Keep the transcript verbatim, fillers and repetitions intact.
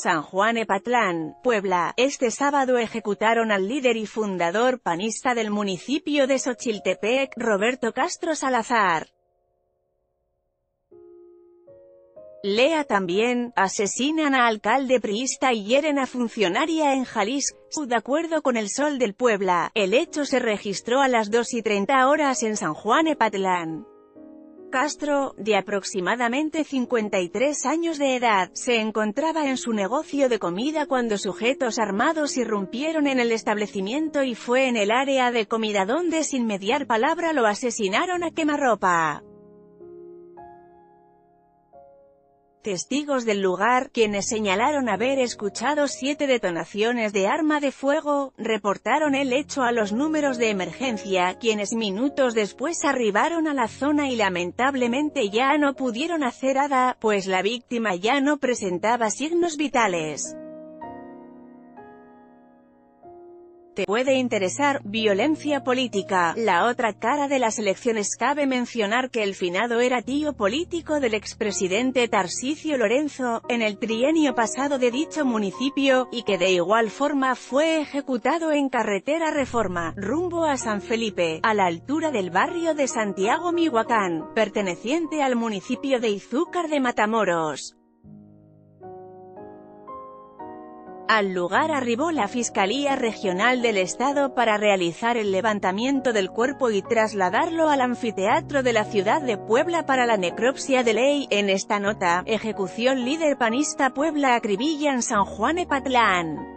San Juan Epatlán, Puebla. Este sábado ejecutaron al líder y fundador panista del municipio de Xochiltepec, Roberto Castro Salazar. Lea también, asesinan a alcalde priista y hieren a funcionaria en Jalisco. De acuerdo con El Sol del Puebla, el hecho se registró a las dos y treinta horas en San Juan Epatlán. Castro, de aproximadamente cincuenta y tres años de edad, se encontraba en su negocio de comida cuando sujetos armados irrumpieron en el establecimiento y fue en el área de comida donde sin mediar palabra lo asesinaron a quemarropa. Testigos del lugar, quienes señalaron haber escuchado siete detonaciones de arma de fuego, reportaron el hecho a los números de emergencia, quienes minutos después arribaron a la zona y lamentablemente ya no pudieron hacer nada, pues la víctima ya no presentaba signos vitales. Te puede interesar, violencia política. La otra cara de las elecciones. Cabe mencionar que el finado era tío político del expresidente Tarcisio Lorenzo, en el trienio pasado de dicho municipio, y que de igual forma fue ejecutado en carretera Reforma, rumbo a San Felipe, a la altura del barrio de Santiago Mihuacán, perteneciente al municipio de Izúcar de Matamoros. Al lugar arribó la Fiscalía Regional del Estado para realizar el levantamiento del cuerpo y trasladarlo al anfiteatro de la ciudad de Puebla para la necropsia de ley. En esta nota, ejecución líder panista Puebla acribillan San Juan Epatlán.